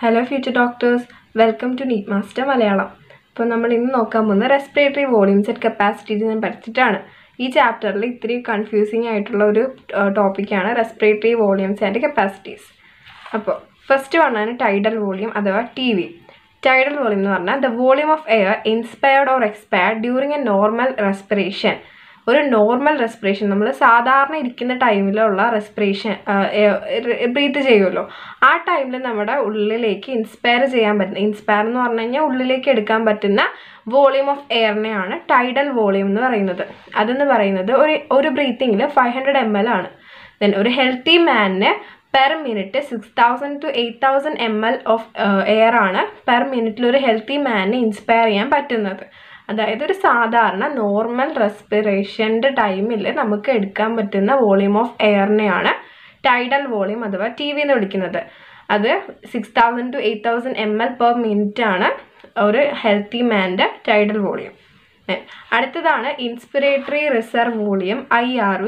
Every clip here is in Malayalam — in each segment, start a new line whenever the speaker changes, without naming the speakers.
Hello future doctors, welcome to NEET Master Malayalam. ഇപ്പോൾ നമ്മൾ ഇന്ന് നോക്കാൻ പോകുന്ന റെസ്പിറേറ്ററി വോളിയൂംസ് ആൻഡ് കപ്പാസിറ്റീസ് ഞാൻ പഠിച്ചിട്ടാണ്. ഈ ചാപ്റ്ററിൽ ഇത്തിരി കൺഫ്യൂസിങ് ആയിട്ടുള്ള ഒരു ടോപ്പിക്കാണ് റെസ്പിറേറ്ററി വോളിയൂംസ് ആൻഡ് കപ്പാസിറ്റീസ്. അപ്പോൾ ഫസ്റ്റ് വണ്ണാണ് ടൈഡൽ വോളിയം അഥവാ TV. ടൈഡൽ വോളിയം എന്ന് പറഞ്ഞാൽ the volume of air inspired or expired during a normal respiration. ഒരു നോർമൽ റെസ്പിറേഷൻ നമ്മൾ സാധാരണ ഇരിക്കുന്ന ടൈമിലുള്ള റെസ്പിറേഷൻ ബ്രീത്ത് ചെയ്യുമല്ലോ, ആ ടൈമിൽ നമ്മുടെ ഉള്ളിലേക്ക് ഇൻസ്പയർ ചെയ്യാൻ പറ്റുന്ന, ഇൻസ്പയർ എന്ന് പറഞ്ഞു കഴിഞ്ഞാൽ ഉള്ളിലേക്ക് എടുക്കാൻ പറ്റുന്ന വോളിയം ഓഫ് എയറിനെയാണ് ടൈഡൽ വോളിയം എന്ന് പറയുന്നത്. അതെന്ന് പറയുന്നത് ഒരു ബ്രീത്തിങ്ങിൽ 500 ml ആണ്. ദെൻ ഒരു ഹെൽത്തി മാനിന് per minute 6000 to 8000 ml of air ആണ് പെർ മിനിറ്റിൽ ഒരു ഹെൽത്തി മാനിന് ഇൻസ്പയർ ചെയ്യാൻ പറ്റുന്നത്. അതായത് ഒരു സാധാരണ നോർമൽ റെസ്പിറേഷൻ്റെ ടൈമിൽ നമുക്ക് എടുക്കാൻ പറ്റുന്ന വോളിയം ഓഫ് എയറിനെയാണ് ടൈഡൽ വോളിയം അഥവാ TV എന്ന് വിളിക്കുന്നത്. അത് 6000 to 8000 ml പെർ മിനിറ്റ് ആണ് ഒരു ഹെൽത്തി മാൻ്റെ ടൈഡൽ വോളിയം. അടുത്തതാണ് inspiratory reserve volume IRV.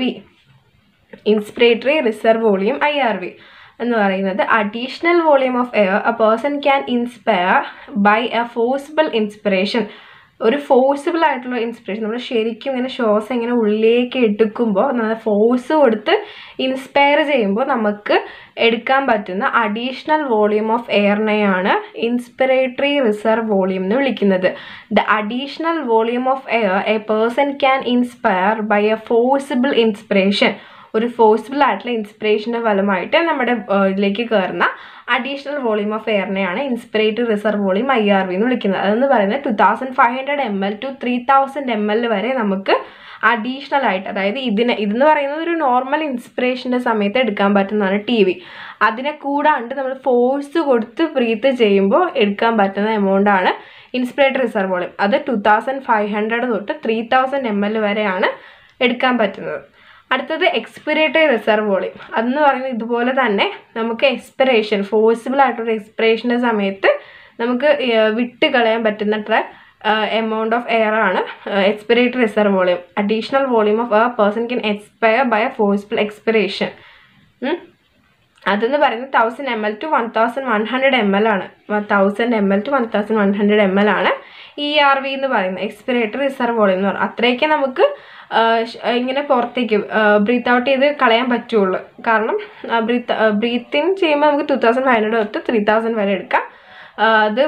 Inspiratory reserve volume IRV എന്ന് പറയുന്നത് additional volume of air a person can inspire by a forcible inspiration. ഒരു ഫോഴ്സിബിൾ ആയിട്ടുള്ള ഇൻസ്പിറേഷൻ, നമ്മൾ ശരിക്കും ഇങ്ങനെ ശ്വാസം ഇങ്ങനെ ഉള്ളിലേക്ക് എടുക്കുമ്പോൾ നമ്മൾ ഫോഴ്സ് കൊടുത്ത് ഇൻസ്പയർ ചെയ്യുമ്പോൾ നമുക്ക് എടുക്കാൻ പറ്റുന്ന അഡീഷണൽ വോളിയം ഓഫ് എയറിനെയാണ് ഇൻസ്പിറേറ്ററി റിസർവ് വോളിയം എന്ന് വിളിക്കുന്നത്. The additional volume of air a person can inspire by a forcible inspiration. ഒരു ഫോഴ്സിബിൾ ആയിട്ടുള്ള ഇൻസ്പിറേഷൻ്റെ ഫലമായിട്ട് നമ്മുടെ ഇതിലേക്ക് കയറുന്ന അഡീഷണൽ വോളിയം ഓഫ് എയറിനെയാണ് ഇൻസ്പിറേറ്ററി റിസർവ് വോളിയം IRV എന്ന് വിളിക്കുന്നത്. അതെന്ന് പറയുന്നത് 2500 ml to 3000 ml വരെ നമുക്ക് അഡീഷണൽ ആയിട്ട്, അതായത് ഇതെന്ന് പറയുന്നത് ഒരു നോർമൽ ഇൻസ്പിറേഷൻ്റെ സമയത്ത് എടുക്കാൻ പറ്റുന്നതാണ് TV. അതിനെ കൂടാണ്ട് നമ്മൾ ഫോഴ്സ് കൊടുത്ത് ബ്രീത്ത് ചെയ്യുമ്പോൾ എടുക്കാൻ പറ്റുന്ന എമൗണ്ടാണ് ഇൻസ്പിറേറ്ററി റിസർവ് വോളിയം. അത് 2500 തൊട്ട് 3000 ml വരെയാണ് എടുക്കാൻ പറ്റുന്നത്. അടുത്തത് എക്സ്പിറേറ്ററി റിസർവ് വോളിയം. അതെന്ന് പറയുന്നത് ഇതുപോലെ തന്നെ നമുക്ക് എക്സ്പിറേഷൻ, ഫോഴ്സിബിൾ ആയിട്ടൊരു എക്സ്പിറേഷൻ്റെ സമയത്ത് നമുക്ക് വിട്ട് കളയാൻ പറ്റുന്ന എമൗണ്ട് ഓഫ് എയർ ആണ് expiratory reserve volume. Additional volume of a person can expire by a forcible expiration. അതെന്ന് പറയുന്നത് 1000 ml to 1100 ml ആണ്. 1000 ml to 1100 ml ആണ് ERV എന്ന് പറയുന്നത്, എക്സ്പിറേറ്ററി റിസർവ് വോളിയം എന്ന് പറയുന്നത്. അത്രയൊക്കെ നമുക്ക് ഇങ്ങനെ പുറത്തേക്ക് ബ്രീത്ത് ഔട്ട് ചെയ്ത് കളയാൻ പറ്റുള്ളൂ. കാരണം ബ്രീത്തിങ് ചെയ്യുമ്പോൾ നമുക്ക് 2500 തൊട്ട് 3000 വരെ എടുക്കാം. അത്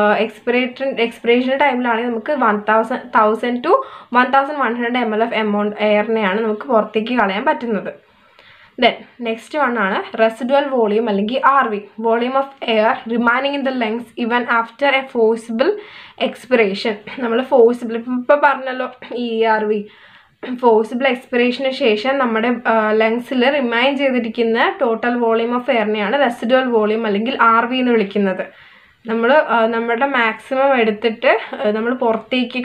എക്സ്പിറേഷൻ ടൈമിലാണെങ്കിൽ നമുക്ക് 1000 to 1100 ml ഓഫ് എമൗണ്ട് എയറിനെയാണ് നമുക്ക് പുറത്തേക്ക് കളയാൻ പറ്റുന്നത്. ദെൻ നെക്സ്റ്റ് വൺ ആണ് റെസിഡുവൽ വോളിയം അല്ലെങ്കിൽ RV. Volume of air remaining in the lungs even after a forcible expiration. നമ്മൾ ഫോഴ്സിബിൾ ഇപ്പോൾ പറഞ്ഞല്ലോ ERV, ഫോഴ്സിബിൾ എക്സ്പിറേഷന് ശേഷം നമ്മുടെ ലങ്സിൽ റിമൈൻ ചെയ്തിരിക്കുന്ന ടോട്ടൽ വോളിയം ഓഫ് എയറിനെയാണ് റെസിഡുവൽ വോളിയം അല്ലെങ്കിൽ RV എന്ന് വിളിക്കുന്നത്. നമ്മുടെ മാക്സിമം എടുത്തിട്ട് നമ്മൾ പുറത്തേക്ക്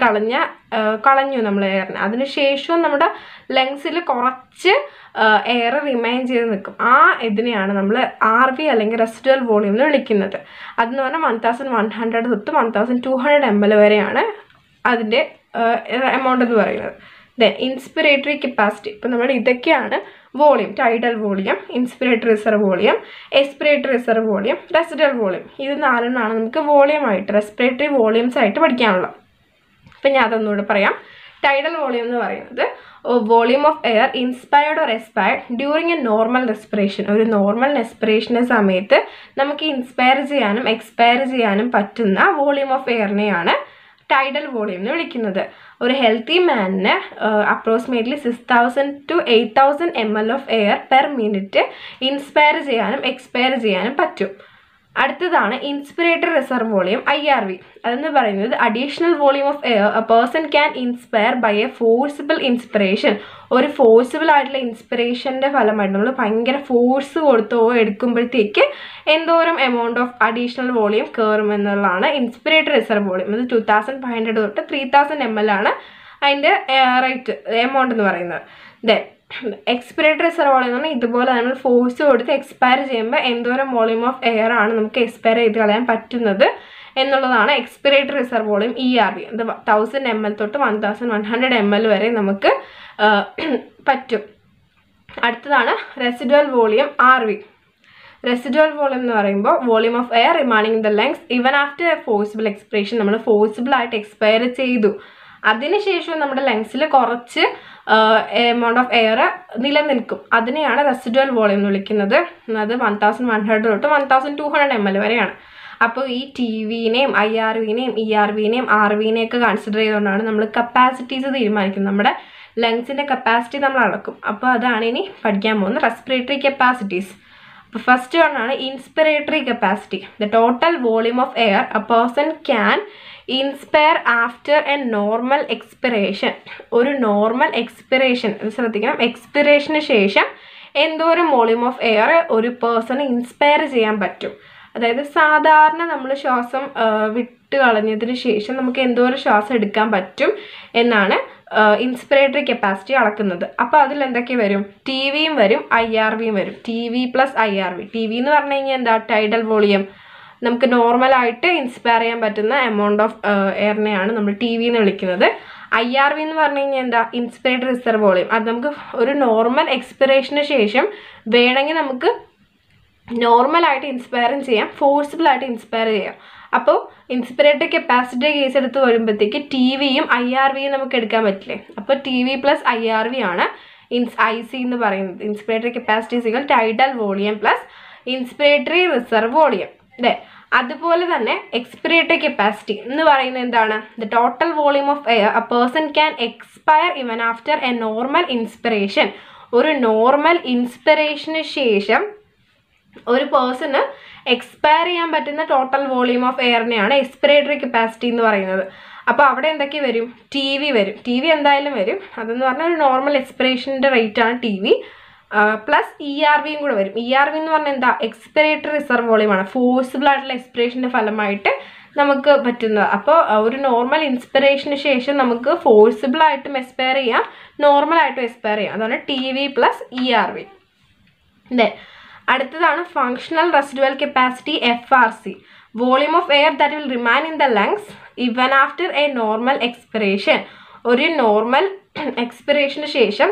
കളഞ്ഞു നമ്മൾ എയറിന്, അതിനുശേഷവും നമ്മുടെ ലങ്സിൽ കുറച്ച് എയർ റിമൈൻ ചെയ്ത് നിൽക്കും. ആ ഇതിനെയാണ് നമ്മൾ RV അല്ലെങ്കിൽ റെസിഡുവൽ വോളിയം എന്ന് വിളിക്കുന്നത്. അതെന്ന് പറഞ്ഞാൽ 1100 തൊട്ട് 1200 ml വരെയാണ് അതിൻ്റെ എമൗണ്ട് എന്ന് പറയുന്നത്. Then inspiratory capacity. ഇപ്പം നമ്മൾ ഇതൊക്കെയാണ് volume: tidal volume, inspiratory reserve volume, expiratory reserve volume, residual volume. ഇത് 4 നമുക്ക് വോളിയമായിട്ട്, റെസ്പിറേറ്ററി വോളിയംസ് ആയിട്ട് പഠിക്കാനുള്ളത്. അപ്പം ഞാൻ അതൊന്നുകൂടെ പറയാം. ടൈഡൽ വോളിയം എന്ന് പറയുന്നത് volume of air inspired or expired during a normal respiration. ഒരു നോർമൽ റെസ്പിറേഷൻ്റെ സമയത്ത് നമുക്ക് ഇൻസ്പയർ ചെയ്യാനും എക്സ്പയർ ചെയ്യാനും പറ്റുന്ന വോളിയം ഓഫ് എയറിനെയാണ് ടൈഡൽ വോളിയം എന്ന് വിളിക്കുന്നത്. ഒരു ഹെൽത്തി മാനിന് approximately 6000 to 8000 ml of air per minute inspire ചെയ്യാനും എക്സ്പയർ ചെയ്യാനും പറ്റും. അടുത്തതാണ് ഇൻസ്പിറേറ്ററി റിസർവ് വോളിയം IRV. അതെന്ന് പറയുന്നത് additional volume of air a person can inspire by a forcible inspiration. ഒരു ഫോഴ്സിബിൾ ആയിട്ടുള്ള ഇൻസ്പിറേഷൻ്റെ ഫലമായിട്ട് നമ്മൾ ഭയങ്കര ഫോഴ്സ് കൊടുത്തോ എടുക്കുമ്പോഴത്തേക്ക് എന്തോരം എമൗണ്ട് ഓഫ് അഡീഷണൽ വോളിയം കയറും എന്നുള്ളതാണ് ഇൻസ്പിറേറ്ററി റിസർവ് വോളിയം. അത് 2500 തൊട്ട് 3000 ml ആണ് അതിൻ്റെ റേറ്റ് എമൗണ്ട് എന്ന് പറയുന്നത്. ദെൻ എക്സ്പിറേറ്ററി റിസർവ് വോളിയം എന്ന് പറഞ്ഞാൽ ഇതുപോലെ നമ്മൾ ഫോഴ്സ് കൊടുത്ത് എക്സ്പയർ ചെയ്യുമ്പോൾ എന്തോരം വോളിയം ഓഫ് എയർ ആണ് നമുക്ക് എക്സ്പയർ ചെയ്ത് കളയാൻ പറ്റുന്നത് എന്നുള്ളതാണ് എക്സ്പിറേറ്ററി റിസർവ് വോളിയം ERV. അത് 1000 ml തൊട്ട് 1100 ml വരെ നമുക്ക് പറ്റും. അടുത്തതാണ് residual volume RV. Residual volume എന്ന് പറയുമ്പോൾ volume of air remaining in the lungs even after a forcible expiration, നമ്മൾ ഫോഴ്സിബിളായിട്ട് എക്സ്പയർ ചെയ്തു, അതിനുശേഷം നമ്മുടെ ലങ്സിൽ കുറച്ച് എമൗണ്ട് ഓഫ് എയർ നിലനിൽക്കും, അതിനെയാണ് റെസിഡ്യുവൽ വോളിയം എന്ന് വിളിക്കുന്നത്. അത് 1100 തൊട്ട് 1200 ml വരെയാണ്. അപ്പോൾ ഈ ടി വിനെയും IRVനെയും ERVനെയും RVനെയൊക്കെ കൺസിഡർ ചെയ്തുകൊണ്ടാണ് നമ്മൾ കപ്പാസിറ്റീസ് തീരുമാനിക്കുന്നത്. നമ്മുടെ ലങ്സിൻ്റെ കപ്പാസിറ്റി നമ്മൾ അളക്കും. അപ്പോൾ അതാണ് ഇനി പഠിക്കാൻ പോകുന്നത് റെസ്പിറേറ്ററി കപ്പാസിറ്റീസ്. അപ്പോൾ ഫസ്റ്റ് വണ്ണാണ് inspiratory capacity. The total volume of air a person can inspire after a normal expiration. ഒരു നോർമൽ എക്സ്പിറേഷൻ ശ്രദ്ധിക്കണം, എക്സ്പിറേഷന് ശേഷം എന്തോരം വോളിയം ഓഫ് എയർ ഒരു പേഴ്സണ് ഇൻസ്പയർ ചെയ്യാൻ പറ്റും. അതായത് സാധാരണ നമ്മൾ ശ്വാസം വിട്ട് കളഞ്ഞതിന് ശേഷം നമുക്ക് എന്തോരം ശ്വാസം എടുക്കാൻ പറ്റും എന്നാണ് ഇൻസ്പിറേറ്ററി കപ്പാസിറ്റി അളക്കുന്നത്. അപ്പോൾ അതിൽ എന്തൊക്കെ വരും? ടി വിയും വരും, IRVയും വരും. TV + IRV. ടി വി എന്ന് പറഞ്ഞു കഴിഞ്ഞാൽ എന്താ? Tidal volume. നമുക്ക് നോർമലായിട്ട് ഇൻസ്പയർ ചെയ്യാൻ പറ്റുന്ന എമൗണ്ട് ഓഫ് എയറിനെയാണ് നമ്മൾ ടി വി എന്ന് വിളിക്കുന്നത്. IRV എന്ന് പറഞ്ഞു കഴിഞ്ഞാൽ എന്താ? Inspiratory reserve volume. അത് നമുക്ക് ഒരു നോർമൽ എക്സ്പിറേഷന് ശേഷം വേണമെങ്കിൽ നമുക്ക് നോർമലായിട്ട് ഇൻസ്പയറും ചെയ്യാം, ഫോഴ്സിബിളായിട്ട് ഇൻസ്പയർ ചെയ്യാം. അപ്പോൾ ഇൻസ്പിറേറ്ററി കപ്പാസിറ്റി കേസ് എടുത്ത് വരുമ്പോഴത്തേക്ക് ടി വിയും IRVയും നമുക്ക് എടുക്കാൻ പറ്റില്ലേ? അപ്പോൾ TV + IRV ആണ് IC എന്ന് പറയുന്നത്. Inspiratory capacity tidal volume plus inspiratory reserve volume അല്ലേ? അതുപോലെ തന്നെ എക്സ്പിറേറ്ററി കപ്പാസിറ്റി എന്ന് പറയുന്നത് എന്താണ്? The total volume of air a person can expire even after a normal inspiration. ഒരു നോർമൽ ഇൻസ്പിറേഷന് ശേഷം ഒരു പേഴ്സണ് എക്സ്പയർ ചെയ്യാൻ പറ്റുന്ന ടോട്ടൽ വോളിയം ഓഫ് എയറിനെയാണ് എക്സ്പിറേറ്ററി കപ്പാസിറ്റി എന്ന് പറയുന്നത്. അപ്പോൾ അവിടെ എന്തൊക്കെ വരും? ടി വി വരും. ടി വി എന്തായാലും വരും. അതെന്ന് പറഞ്ഞാൽ ഒരു നോർമൽ എക്സ്പിറേഷൻ്റെ റേറ്റാണ് ടി വി പ്ലസ് ERVയും കൂടെ വരും. ERV എന്ന് പറഞ്ഞാൽ എന്താ? Expiratory reserve വോളിയമാണ്. ഫോഴ്സിബിൾ ആയിട്ടുള്ള എക്സ്പിറേഷൻ്റെ ഫലമായിട്ട് നമുക്ക് പറ്റുന്നത്. അപ്പോൾ ഒരു നോർമൽ ഇൻസ്പിറേഷന് ശേഷം നമുക്ക് ഫോഴ്സിബിളായിട്ടും എക്സ്പയർ ചെയ്യാം, നോർമലായിട്ടും എക്സ്പയർ ചെയ്യാം. അതാണ് TV + ERV. അല്ലേ? അടുത്തതാണ് functional residual capacity FRC. Volume of air that will remain in the lungs even after a normal expiration. ഒരു നോർമൽ എക്സ്പിറേഷന് ശേഷം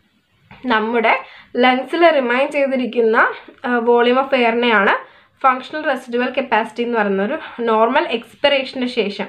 നമ്മുടെ ലങ്സിൽ റിമൈൻ ചെയ്തിരിക്കുന്ന വോളിയം ഓഫ് എയറിനെയാണ് ഫങ്ഷണൽ റെസിഡ്യുവൽ കപ്പാസിറ്റി എന്ന് പറയുന്നത്, ഒരു നോർമൽ എക്സ്പിറേഷന് ശേഷം.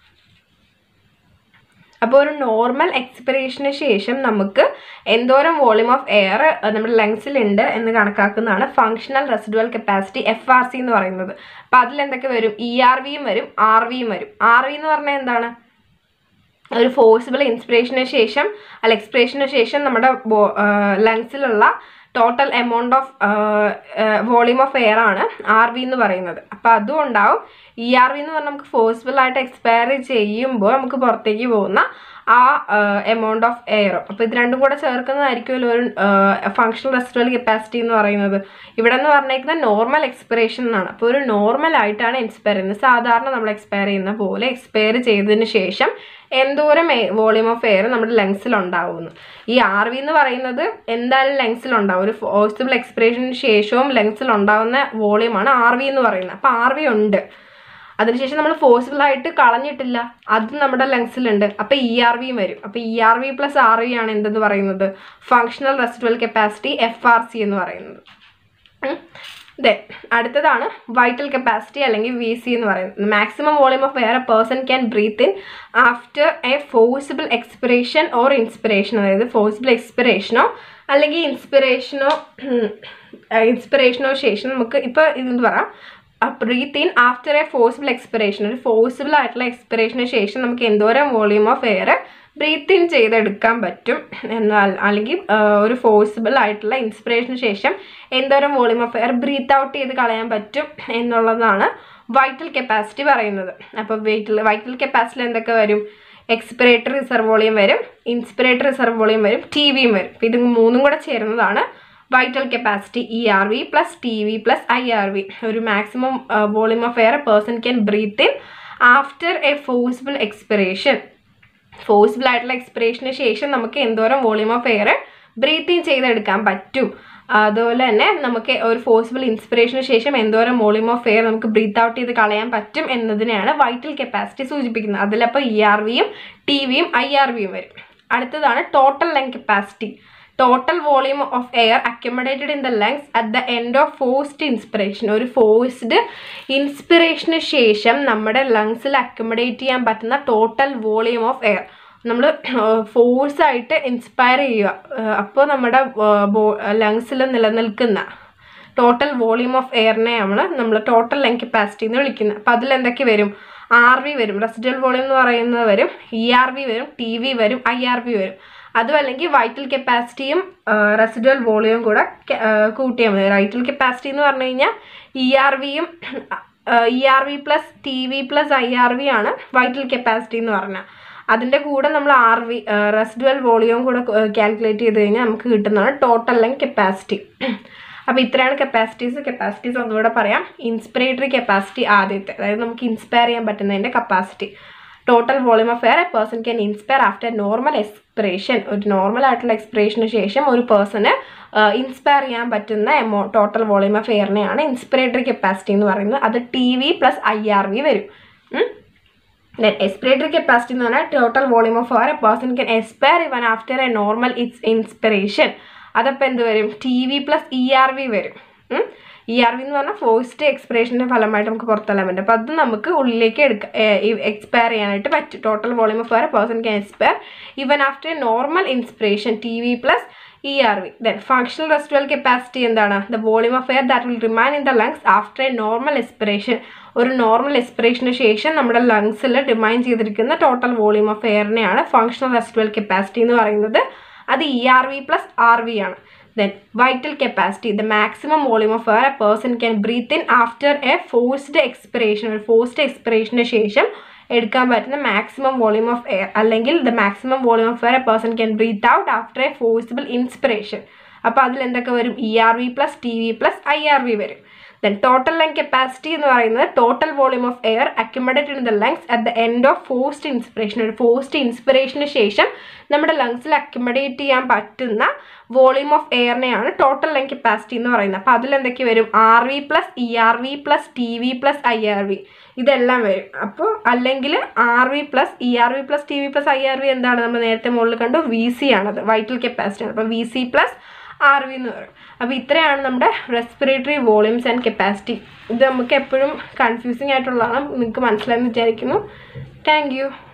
അപ്പോൾ ഒരു നോർമൽ എക്സ്പിറേഷന് ശേഷം നമുക്ക് എന്തോരം വോളിയം ഓഫ് എയർ നമ്മുടെ ലങ്സിലുണ്ട് എന്ന് കണക്കാക്കുന്നതാണ് ഫങ്ഷണൽ റെസിഡ്യുവൽ കപ്പാസിറ്റി FRC എന്ന് പറയുന്നത്. അപ്പോൾ അതിലെന്തൊക്കെ വരും? ERVയും വരും, RVയും വരും. RV എന്ന് പറഞ്ഞാൽ എന്താണ്? ഒരു ഫോഴ്സിബിൾ ഇൻസ്പിറേഷന് ശേഷം എക്സ്പിറേഷന് ശേഷം നമ്മുടെ ലങ്സിലുള്ള total amount of volume of air ആണ് RV എന്ന് പറയുന്നത്. അപ്പോൾ അതും ഉണ്ടാവും. ERV എന്ന് പറഞ്ഞാൽ നമുക്ക് ഫോഴ്സിബിളായിട്ട് എക്സ്പയർ ചെയ്യുമ്പോൾ നമുക്ക് പുറത്തേക്ക് പോകുന്ന ആ എമൗണ്ട് ഓഫ് എയർ. അപ്പോൾ ഇത് രണ്ടും കൂടെ ചേർക്കുന്നതായിരിക്കുമല്ലോ ഒരു ഫങ്ഷണൽ റെസിഡ്യുവൽ കപ്പാസിറ്റി എന്ന് പറയുന്നത്. ഇവിടെ എന്ന് പറഞ്ഞേക്കുന്നത് നോർമൽ എക്സ്പിറേഷൻ എന്നാണ്. അപ്പോൾ ഒരു നോർമലായിട്ടാണ് എക്സ്പയർ ചെയ്യുന്നത്. സാധാരണ നമ്മൾ എക്സ്പയർ ചെയ്യുന്ന പോലെ എക്സ്പയർ ചെയ്തതിന് ശേഷം എന്തോരം വോളിയം ഓഫ് എയർ നമ്മുടെ ലങ്സിൽ ഉണ്ടാവുന്നു. ഈ RV എന്ന് പറയുന്നത് എന്തായാലും ലങ്സിലുണ്ടാവും. ഒരു ഫോഴ്സിബിൾ എക്സ്പിറേഷന് ശേഷവും ലങ്സിൽ ഉണ്ടാകുന്ന വോളിയമാണ് RV എന്ന് പറയുന്നത്. അപ്പോൾ RV ഉണ്ട്. അതിനുശേഷം നമ്മൾ ഫോഴ്സിബിളായിട്ട് കളഞ്ഞിട്ടില്ല, അത് നമ്മുടെ ലങ്സിലുണ്ട്. അപ്പോൾ ERVയും വരും. അപ്പോൾ ERV + RV ആണ് എന്തെന്ന് പറയുന്നത്? ഫങ്ഷണൽ റെസിഡ്യുവൽ കപ്പാസിറ്റി FRC എന്ന് പറയുന്നത്. അടുത്തതാണ് വൈറ്റൽ കപ്പാസിറ്റി അല്ലെങ്കിൽ VC എന്ന് പറയുന്നത്. Maximum volume of air a person can breathe in after a forcible expiration or inspiration. അതായത് ഫോഴ്സിബിൾ എക്സ്പിറേഷനോ അല്ലെങ്കിൽ ഇൻസ്പിറേഷനോ ശേഷം നമുക്ക് ഇപ്പോൾ ഇതെന്ന് പറയാം breathe in after a forcible expiration. ഒരു ഫോഴ്സിബിൾ ആയിട്ടുള്ള എക്സ്പിറേഷന് ശേഷം നമുക്ക് എന്തോരം volume of air breathe in ചെയ്തെടുക്കാൻ പറ്റും എന്നാൽ, അല്ലെങ്കിൽ ഒരു ഫോഴ്സിബിൾ ആയിട്ടുള്ള ഇൻസ്പിറേഷന് ശേഷം എന്തോരം volume of air breathe out ചെയ്ത് കളയാൻ പറ്റും എന്നുള്ളതാണ് വൈറ്റൽ കപ്പാസിറ്റി പറയുന്നത്. അപ്പോൾ വൈറ്റൽ കപ്പാസിറ്റിയിൽ എന്തൊക്കെ വരും? എക്സ്പിറേറ്ററി റിസർവ് വോളിയം വരും, ഇൻസ്പിറേറ്ററി റിസർവ് വോളിയം വരും, TVയും വരും. അപ്പോൾ ഇത് മൂന്നും കൂടെ ചേരുന്നതാണ് vital capacity. ERV + TV + IRV. ഒരു maximum volume of air person can breathe in after a forcible expiration. Forcible ആയിട്ടുള്ള എക്സ്പിറേഷന് ശേഷം നമുക്ക് എന്തോരം volume of air breathe in ചെയ്തെടുക്കാൻ പറ്റും. അതുപോലെ തന്നെ നമുക്ക് ഒരു ഫോഴ്സിബിൾ ഇൻസ്പിറേഷന് ശേഷം എന്തോരം വോളിയം ഓഫ് എയർ നമുക്ക് ബ്രീത്ത് ഔട്ട് ചെയ്ത് കളയാൻ പറ്റും എന്നതിനെയാണ് വൈറ്റൽ കപ്പാസിറ്റി സൂചിപ്പിക്കുന്നത്. അതിലപ്പോൾ ERVയും TVയും IRVയും വരും. അടുത്തതാണ് total lung capacity. Total volume of air accumulated in the lungs at the end of forced inspiration. ഒരു ഫോഴ്സ്ഡ് ഇൻസ്പിറേഷന് ശേഷം നമ്മുടെ ലങ്സിൽ അക്യുമുലേറ്റ് ചെയ്യാൻ പറ്റുന്ന ടോട്ടൽ വോളിയം ഓഫ് എയർ. നമ്മൾ ഫോഴ്സായിട്ട് ഇൻസ്പയർ ചെയ്യുക, അപ്പോൾ നമ്മുടെ ലങ്സിൽ നിലനിൽക്കുന്ന ടോട്ടൽ വോളിയം ഓഫ് എയറിനെ നമ്മൾ ടോട്ടൽ ലങ് കപ്പാസിറ്റി എന്ന് വിളിക്കുന്നത്. അപ്പോൾ അതിലെന്തൊക്കെ വരും? RV വരും, റെസിഡ്യുവൽ വോളിയം എന്ന് പറയുന്നത് വരും, ERV വരും, TV വരും, IRV വരും. അതും അല്ലെങ്കിൽ വൈറ്റൽ കപ്പാസിറ്റിയും റെസിഡ്യുവൽ വോളിയവും കൂടെ കൂട്ടിയാൽ മതി. വൈറ്റൽ കപ്പാസിറ്റി എന്ന് പറഞ്ഞു കഴിഞ്ഞാൽ ERV plus TV plus IRV ആണ് വൈറ്റൽ കപ്പാസിറ്റി എന്ന് പറഞ്ഞാൽ. അതിൻ്റെ കൂടെ നമ്മൾ RV റെസിഡ്യുവൽ വോളിയവും കൂടെ കാൽക്കുലേറ്റ് ചെയ്ത് കഴിഞ്ഞാൽ നമുക്ക് കിട്ടുന്നതാണ് ടോട്ടൽ ലങ് കപ്പാസിറ്റി. അപ്പോൾ ഇത്രയാണ് കപ്പാസിറ്റീസ് ഒന്നുകൂടെ പറയാം. ഇൻസ്പിറേറ്ററി കപ്പാസിറ്റി ആദ്യത്തെ, അതായത് നമുക്ക് ഇൻസ്പയർ ചെയ്യാൻ പറ്റുന്നതിൻ്റെ capacity. Total volume of air a person can inspire after normal expiration. ഒരു നോർമൽ ആയിട്ടുള്ള എക്സ്പിറേഷന് ശേഷം ഒരു പേഴ്സണ് ഇൻസ്പയർ ചെയ്യാൻ പറ്റുന്ന ടോട്ടൽ വോളിയം ഓഫ് എയറിനെയാണ് ഇൻസ്പിറേറ്ററി കപ്പാസിറ്റി എന്ന് പറയുന്നത്. അത് TV പ്ലസ് IRV വരും. എക്സ്പിറേറ്ററി കപ്പാസിറ്റി എന്ന് പറഞ്ഞാൽ total volume of air a person can expire even after a normal inspiration. അതപ്പോൾ എന്ത് വരും? TV പ്ലസ് ERV വരും. ERV എന്ന് പറഞ്ഞാൽ ഫോഴ്സ്ഡ് എക്സ്പിറേഷൻ്റെ ഫലമായിട്ട് നമുക്ക് പുറത്തെല്ലാം പറ്റും. അപ്പോൾ അത് നമുക്ക് ഉള്ളിലേക്ക് എക്സ്പയർ ചെയ്യാനായിട്ട് പറ്റും. Total volume of air person can expire even after normal inspiration TV plus ERV. Then functional residual capacity എന്താണ്? The volume of air that will remain in the lungs after a normal expiration. ഒരു നോർമൽ എക്സ്പിറേഷന് ശേഷം നമ്മുടെ ലങ്സിൽ റിമൈൻ ചെയ്തിരിക്കുന്ന ടോട്ടൽ വോളിയം ഓഫ് എയറിനെയാണ് ഫങ്ഷണൽ റെസിഡ്യുവൽ കപ്പാസിറ്റി എന്ന് പറയുന്നത്. അത് ERV പ്ലസ് RV ആണ്. Then vital capacity, the maximum volume of air a person can breathe in after a forced expiration. ഒരു ഫോഴ്സ്ഡ് എക്സ്പിറേഷന് ശേഷം എടുക്കാൻ പറ്റുന്ന മാക്സിമം വോളിയം ഓഫ് എയർ, അല്ലെങ്കിൽ the maximum volume of air a person can breathe out after a forcible inspiration. അപ്പോൾ അതിൽ എന്തൊക്കെ വരും? ERV plus TV plus IRV വരും. ദെൻ ടോട്ടൽ ലങ് കപ്പാസിറ്റി എന്ന് പറയുന്നത് total volume of air accumulated in the lungs at the end of forced inspiration. ഒരു ഫോഴ്സ്ഡ് ഇൻസ്പിറേഷന് ശേഷം നമ്മുടെ ലങ്സിൽ അക്യുമുലേറ്റ് ചെയ്യാൻ പറ്റുന്ന volume of എയറിനെയാണ് total lung capacity എന്ന് പറയുന്നത്. അപ്പോൾ അതിലെന്തൊക്കെ വരും? RV plus ERV plus TV plus IRV ഇതെല്ലാം വരും. അപ്പോൾ അല്ലെങ്കിൽ RV plus ERV plus TV plus IRV എന്താണ്? നമ്മൾ നേരത്തെ മുകളിൽ കണ്ടു, VC ആണത്, വൈറ്റൽ കപ്പാസിറ്റി ആണ്. അപ്പോൾ VC പ്ലസ് RV എന്ന് പറയും. അപ്പോൾ ഇത്രയാണ് നമ്മുടെ റെസ്പിറേറ്ററി വോളിയൂംസ് ആൻഡ് കപ്പാസിറ്റി. ഇത് നമുക്ക് എപ്പോഴും കൺഫ്യൂസിങ് ആയിട്ടുള്ളതാണ്. നിങ്ങൾക്ക് മനസ്സിലായെന്ന് വിചാരിക്കുന്നു. Thank U.